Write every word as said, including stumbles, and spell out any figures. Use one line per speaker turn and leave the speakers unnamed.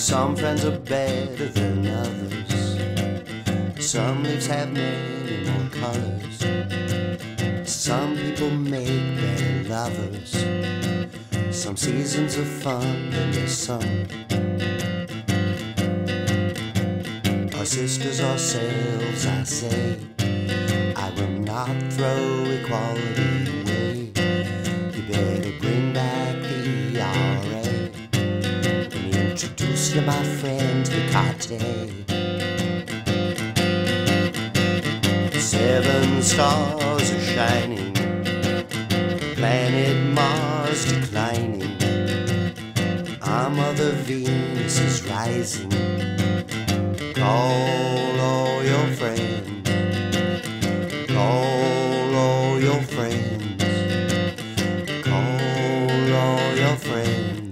Some friends are better than others. Some leaves have many more colors. Some people make better lovers. Some seasons are fun than the summer. Our sisters ourselves, I say, I will not throw equality away. You better bring back the E R A. Let me introduce you, my friend, to Cartier. Seven stars are shining, planet Mars declining. Our mother Venus is rising. Call all your friends, call all your friends, call all your friends.